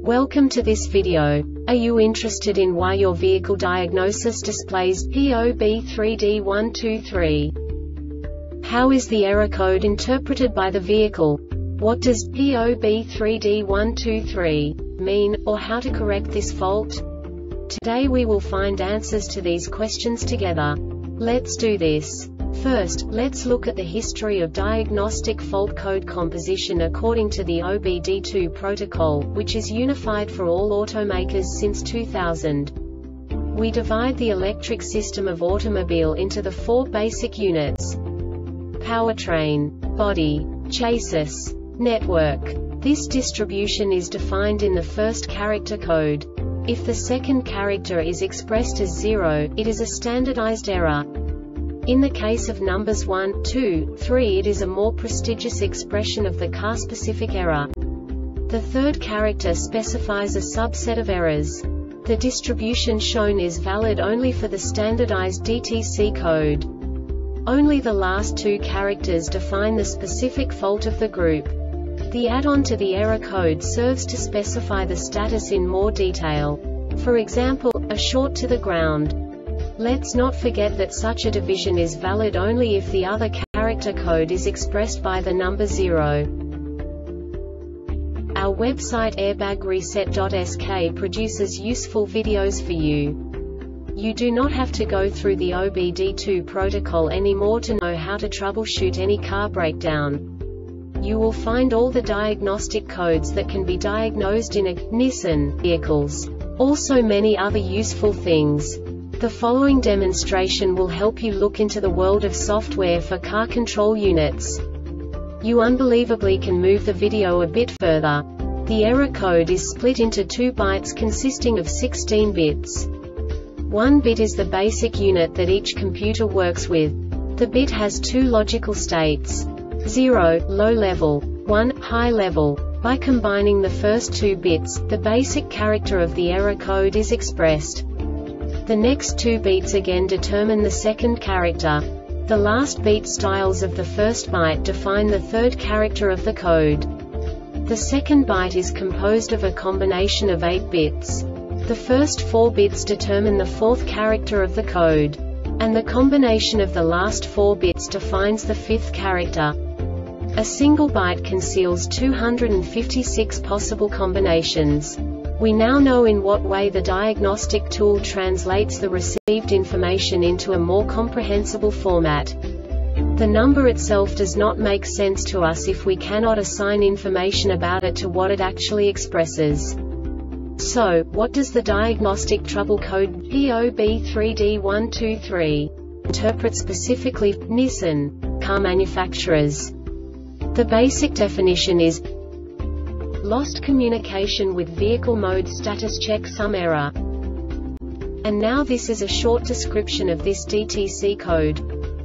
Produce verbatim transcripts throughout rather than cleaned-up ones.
Welcome to this video. Are you interested in why your vehicle diagnosis displays P O B three D one two three? How is the error code interpreted by the vehicle? What does P O B three D one two three mean, or how to correct this fault? Today we will find answers to these questions together. Let's do this. First, let's look at the history of diagnostic fault code composition according to the O B D two protocol, which is unified for all automakers since two thousand. We divide the electric system of automobile into the four basic units: powertrain, body, chassis, network. This distribution is defined in the first character code. If the second character is expressed as zero, it is a standardized error. In the case of numbers one, two, three, it is a more prestigious expression of the car-specific error. The third character specifies a subset of errors. The distribution shown is valid only for the standardized D T C code. Only the last two characters define the specific fault of the group. The add-on to the error code serves to specify the status in more detail. For example, a short to the ground. Let's not forget that such a division is valid only if the other character code is expressed by the number zero. Our website airbag reset dot S K produces useful videos for you. You do not have to go through the O B D two protocol anymore to know how to troubleshoot any car breakdown. You will find all the diagnostic codes that can be diagnosed in a Nissan vehicles. Also many other useful things. The following demonstration will help you look into the world of software for car control units. You unbelievably can move the video a bit further. The error code is split into two bytes consisting of sixteen bits. One bit is the basic unit that each computer works with. The bit has two logical states: zero, low level, one, high level. By combining the first two bits, the basic character of the error code is expressed. The next two beats again determine the second character. The last beat styles of the first byte define the third character of the code. The second byte is composed of a combination of eight bits. The first four bits determine the fourth character of the code. And the combination of the last four bits defines the fifth character. A single byte conceals two hundred fifty-six possible combinations. We now know in what way the diagnostic tool translates the received information into a more comprehensible format. The number itself does not make sense to us if we cannot assign information about it to what it actually expresses. So, what does the diagnostic trouble code P O B three D one two three interpret specifically for Nissan car manufacturers? The basic definition is lost communication with vehicle mode status checksum error. And now this is a short description of this D T C code.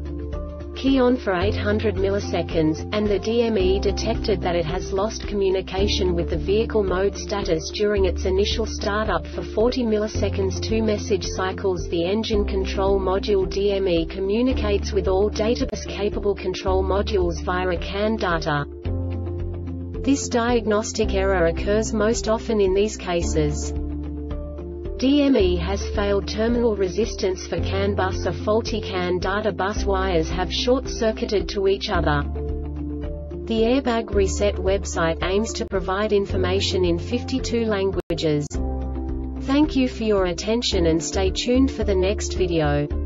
Key on for eight hundred milliseconds, and the D M E detected that it has lost communication with the vehicle mode status during its initial startup for forty milliseconds. Two message cycles. The engine control module D M E communicates with all databus-capable control modules via a C A N data. This diagnostic error occurs most often in these cases: D M E has failed terminal resistance for C A N bus, or faulty C A N data bus wires have short-circuited to each other. The Airbag Reset website aims to provide information in fifty-two languages. Thank you for your attention and stay tuned for the next video.